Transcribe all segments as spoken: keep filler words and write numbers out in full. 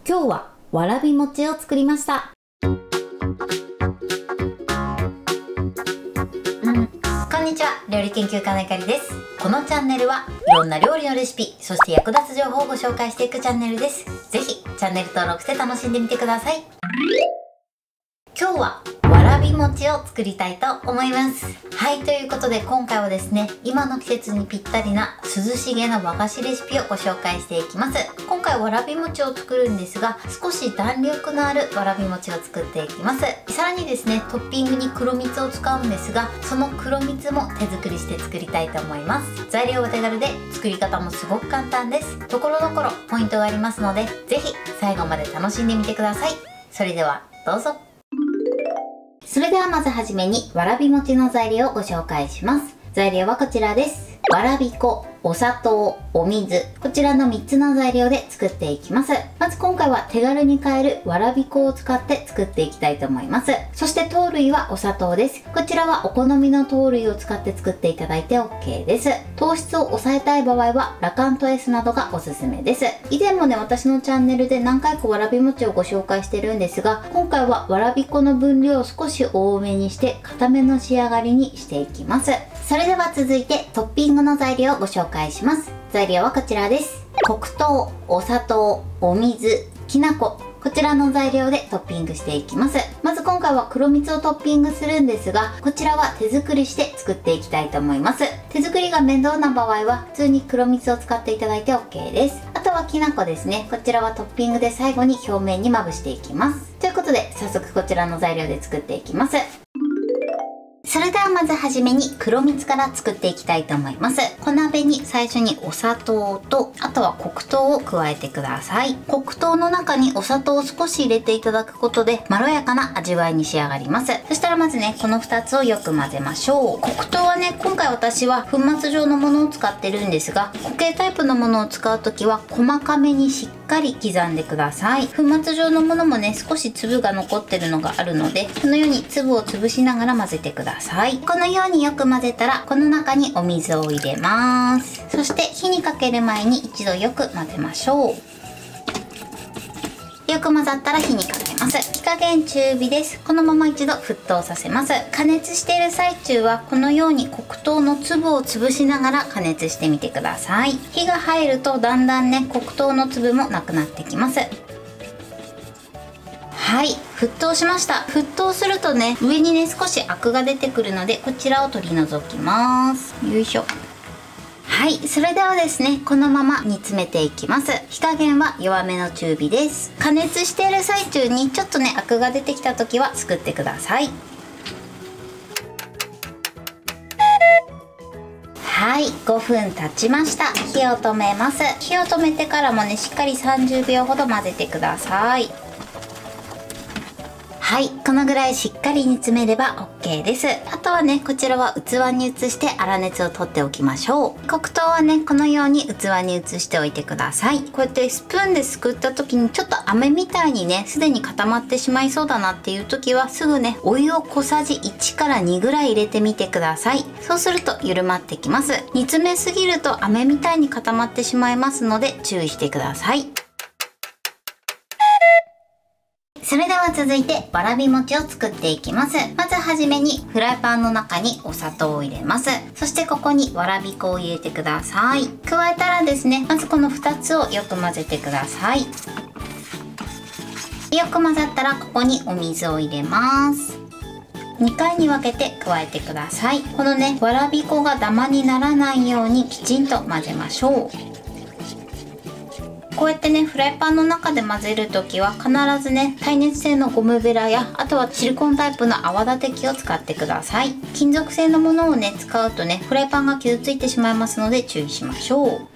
今日はわらび餅を作りました。うん、こんにちは、料理研究家のゆかりです。このチャンネルはいろんな料理のレシピ、そして役立つ情報をご紹介していくチャンネルです。ぜひチャンネル登録して楽しんでみてください。今日はわらび餅を作りたいと思います。はい、ということで今回はですね、今の季節にぴったりな涼しげな和菓子レシピをご紹介していきます。今回わらび餅を作るんですが、少し弾力のあるわらび餅を作っていきます。さらにですね、トッピングに黒蜜を使うんですが、その黒蜜も手作りして作りたいと思います。材料は手軽で作り方もすごく簡単です。ところどころポイントがありますので、ぜひ最後まで楽しんでみてください。それではどうぞ。それではまずはじめにわらび餅の材料をご紹介します。材料はこちらです。わらび粉、お砂糖、お水、こちらのみっつの材料で作っていきます。まず今回は手軽に買えるわらび粉を使って作っていきたいと思います。そして糖類はお砂糖です。こちらはお好みの糖類を使って作っていただいて オーケー です。糖質を抑えたい場合はラカント S などがおすすめです。以前もね、私のチャンネルで何回かわらび餅をご紹介してるんですが、今回はわらび粉の分量を少し多めにして固めの仕上がりにしていきます。それでは続いてトッピングの材料をご紹介します。材料はこちらです。黒糖、お砂糖、お水、きな粉、こちらの材料でトッピングしていきます。まず今回は黒蜜をトッピングするんですが、こちらは手作りして作っていきたいと思います。手作りが面倒な場合は普通に黒蜜を使っていただいて オーケー です。あとはきな粉ですね。こちらはトッピングで最後に表面にまぶしていきます。ということで早速こちらの材料で作っていきます。それではまずはじめに黒蜜から作っていきたいと思います。小鍋に最初にお砂糖と、あとは黒糖を加えてください。黒糖の中にお砂糖を少し入れていただくことでまろやかな味わいに仕上がります。そしたらまずね、このふたつをよく混ぜましょう。黒糖はね、今回私は粉末状のものを使ってるんですが、固形タイプのものを使うときは細かめにしっかり刻んでください。粉末状のものもね、少し粒が残ってるのがあるので、このように粒を潰しながら混ぜてください。このようによく混ぜたら、この中にお水を入れます。そして火にかける前に一度よく混ぜましょう。よく混ざったら火にかけます。火加減中火です。このまま一度沸騰させます。加熱している最中はこのように黒糖の粒を潰しながら加熱してみてください。火が入るとだんだんね、黒糖の粒もなくなってきます。はい、沸騰しました。沸騰するとね、上にね少しアクが出てくるので、こちらを取り除きます。よいしょ。はい、それではですね、このまま煮詰めていきます。火加減は弱めの中火です。加熱している最中にちょっとねアクが出てきた時はすくってください。はい、ごふん経ちました。火を止めます。火を止めてからもね、しっかりさんじゅうびょうほど混ぜてください。はい、このぐらいしっかり煮詰めれば オーケー です。あとはね、こちらは器に移して粗熱を取っておきましょう。黒糖はね、このように器に移しておいてください。こうやってスプーンですくった時にちょっと飴みたいにね、すでに固まってしまいそうだなっていう時は、すぐね、お湯を小さじいちからにぐらい入れてみてください。そうすると緩まってきます。煮詰めすぎると飴みたいに固まってしまいますので注意してください。それでは続いてわらび餅を作っていきます。まずはじめにフライパンの中にお砂糖を入れます。そしてここにわらび粉を入れてください。加えたらですね、まずこのふたつをよく混ぜてください。よく混ざったらここにお水を入れます。にかいに分けて加えてください。このね、わらび粉がダマにならないようにきちんと混ぜましょう。こうやってね、フライパンの中で混ぜるときは必ずね、耐熱性のゴムベラや、あとはシリコンタイプの泡立て器を使ってください。金属製のものをね、使うとね、フライパンが傷ついてしまいますので注意しましょう。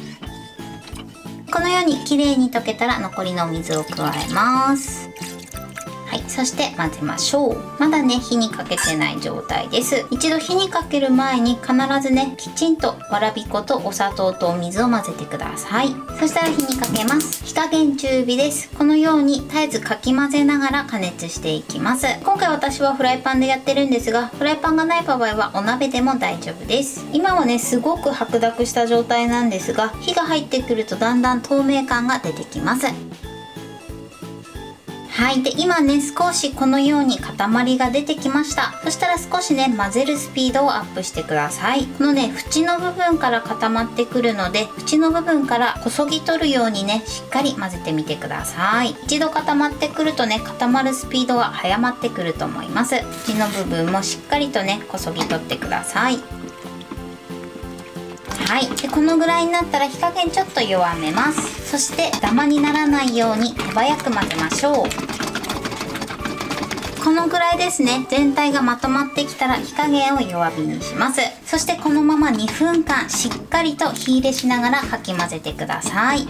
このように綺麗に溶けたら残りのお水を加えます。はい、そして混ぜましょう。まだね、火にかけてない状態です。一度火にかける前に必ずね、きちんとわらび粉とお砂糖とお水を混ぜてください。そしたら火にかけます。火加減中火です。このように絶えずかき混ぜながら加熱していきます。今回私はフライパンでやってるんですが、フライパンがない場合はお鍋でも大丈夫です。今はね、すごく白濁した状態なんですが、火が入ってくるとだんだん透明感が出てきます。 はい。で、今ね、少しこのように塊が出てきました。そしたら少しね、混ぜるスピードをアップしてください。このね、縁の部分から固まってくるので、縁の部分からこそぎ取るようにね、しっかり混ぜてみてください。一度固まってくるとね、固まるスピードが早まってくると思います。縁の部分もしっかりとね、こそぎ取ってください。はい。で、このぐらいになったら火加減ちょっと弱めます。そしてダマにならないように手早く混ぜましょう。このぐらいですね。全体がまとまってきたら火加減を弱火にします。そしてこのままにふんかんしっかりと火入れしながらかき混ぜてください。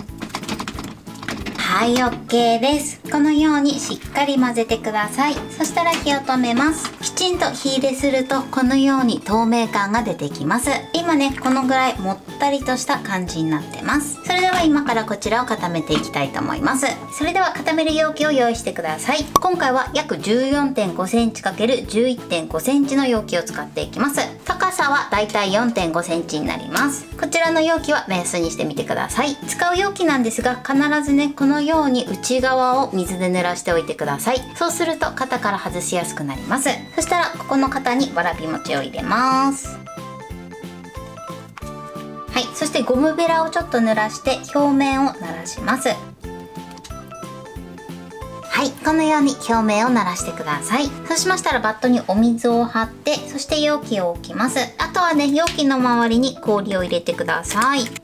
はい、 OK です。このようにしっかり混ぜてください。そしたら火を止めます。きちんと火入れするとこのように透明感が出てきます。今ね、このぐらいもったりとした感じになってます。それでは今からこちらを固めていきたいと思います。それでは固める容器を用意してください。今回は約 じゅうよんてんごセンチ×じゅういってんごセンチの容器を使っていきます。高さはだいたい よんてんごセンチになります。こちらの容器は目安にしてみてください。使う容器なんですが、必ずね、このように内側を水で濡らしておいてください。そうすると型から外しやすくなります。そしたらここの型にわらび餅を入れます。はい、そしてゴムベラをちょっと濡らして表面をならします。はい、このように表面をならしてください。そうしましたらバットにお水を張って、そして容器を置きます。あとはね、容器の周りに氷を入れてください。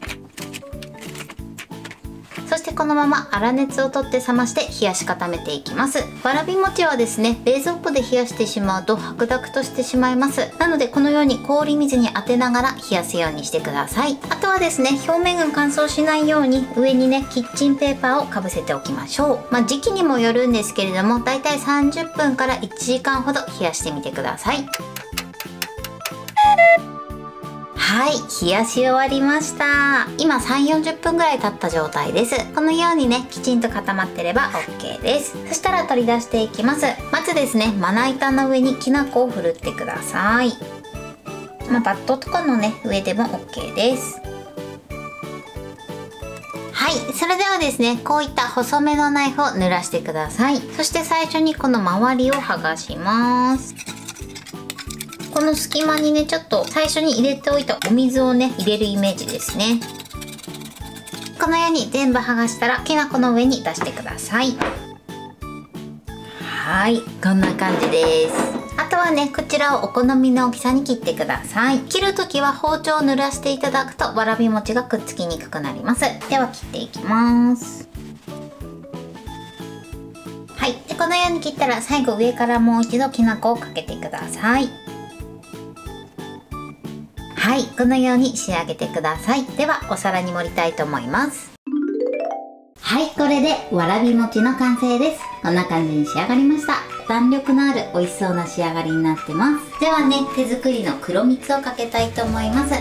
そしてこのまま粗熱を取って冷まして冷やし固めていきます。わらび餅はですね、冷蔵庫で冷やしてしまうと白濁としてしまいます。なのでこのように氷水に当てながら冷やすようにしてください。あとはですね、表面が乾燥しないように上にね、キッチンペーパーをかぶせておきましょう。まあ、時期にもよるんですけれども、だいたいさんじゅっぷんからいちじかんほど冷やしてみてください。はい、冷やし終わりました。今さんじゅうよんじゅっぷんぐらい経った状態です。このようにね、きちんと固まってれば OK です。そしたら取り出していきます。まずですね、まな板の上にきな粉をふるってください。まあ、バットとかのね、上でも OK です。はい、それではですね、こういった細めのナイフを濡らしてください。そして最初にこの周りを剥がします。この隙間にね、ちょっと最初に入れておいたお水をね、入れるイメージですね。このように全部剥がしたらきな粉の上に出してください。はい、こんな感じです。あとはね、こちらをお好みの大きさに切ってください。切るときは包丁を濡らしていただくとわらび餅がくっつきにくくなります。では切っていきます。はい、でこのように切ったら最後上からもう一度きな粉をかけてください。はい、このように仕上げてください。ではお皿に盛りたいと思います。はい、これでわらび餅の完成です。こんな感じに仕上がりました。弾力のある美味しそうな仕上がりになってます。ではね、手作りの黒蜜をかけたいと思います。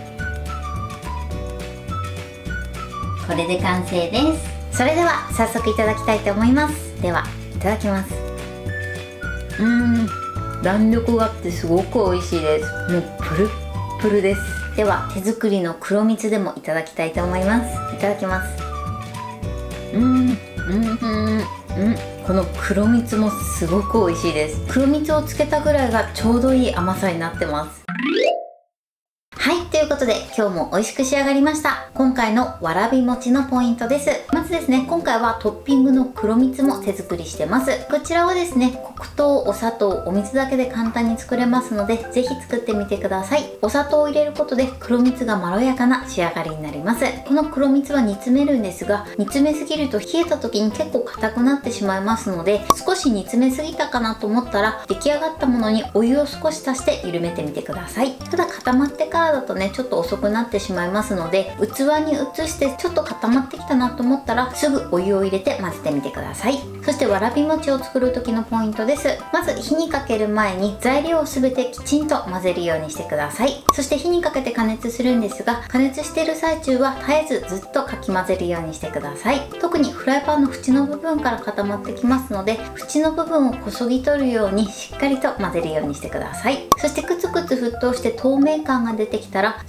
これで完成です。それでは早速いただきたいと思います。ではいただきます。うーん、弾力があってすごく美味しいです。もうプルップルです。では手作りの黒蜜でもいただきたいと思います。いただきます。うんうんうんうん、この黒蜜もすごく美味しいです。黒蜜をつけたぐらいがちょうどいい甘さになってます。はい、ということで今日も美味しく仕上がりました。今回のわらび餅のポイントです。まずですね、今回はトッピングの黒蜜も手作りしてます。こちらはですね、黒糖、お砂糖、お水だけで簡単に作れますので、ぜひ作ってみてください。お砂糖を入れることで黒蜜がまろやかな仕上がりになります。この黒蜜は煮詰めるんですが、煮詰めすぎると冷えた時に結構硬くなってしまいますので、少し煮詰めすぎたかなと思ったら、出来上がったものにお湯を少し足して緩めてみてください。ただ固まってからだとね、ちょっと遅くなってしまいますので、器に移してちょっと固まってきたなと思ったらすぐお湯を入れて混ぜてみてください。そしてわらび餅を作る時のポイントです。まず火にかける前に材料を全てきちんと混ぜるようにしてください。そして火にかけて加熱するんですが、加熱している最中は絶えずずっとかき混ぜるようにしてください。特にフライパンの縁の部分から固まってきますので、縁の部分をこそぎ取るようにしっかりと混ぜるようにしてください。そしてくつくつ沸騰して透明感が出てきたら、その後は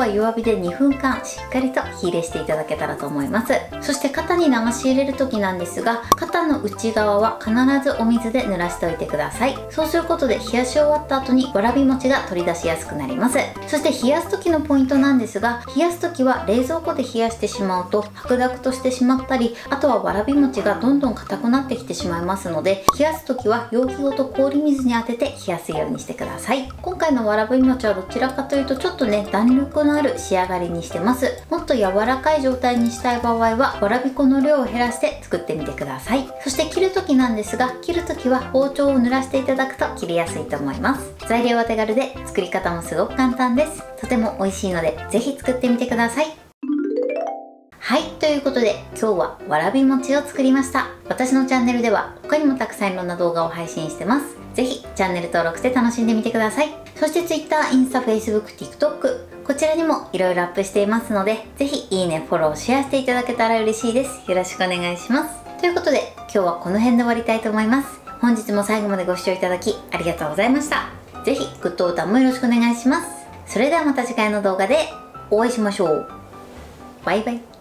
は弱火でにふんかんしっかりと火入れしていただけたらと思います。そして肩に流し入れる時なんですが、肩の内側は必ずお水で濡らしておいてください。そうすることで冷やし終わった後にわらび餅が取り出しやすくなります。そして冷やす時のポイントなんですが、冷やす時は冷蔵庫で冷やしてしまうと白濁としてしまったり、あとはわらび餅がどんどん硬くなってきてしまいますので、冷やす時は容器ごと氷水に当てて冷やすようにしてください。今回のわらび餅はどちらかというとちょっとね弾力のある仕上がりにしてます。もっと柔らかい状態にしたい場合はわらび粉の量を減らして作ってみてください。そして切る時なんですが、切る時は包丁を濡らしていただくと切りやすいと思います。材料は手軽で作り方もすごく簡単です。とても美味しいのでぜひ作ってみてください。はい、ということで今日はわらび餅を作りました。私のチャンネルでは他にもたくさんいろんな動画を配信してます。ぜひチャンネル登録して楽しんでみてください。そして Twitter、インスタ、フェイスブック、ティックトック こちらにもいろいろアップしていますので、ぜひいいね、フォロー、シェアしていただけたら嬉しいです。よろしくお願いします。ということで今日はこの辺で終わりたいと思います。本日も最後までご視聴いただきありがとうございました。ぜひグッドボタンもよろしくお願いします。それではまた次回の動画でお会いしましょう。バイバイ。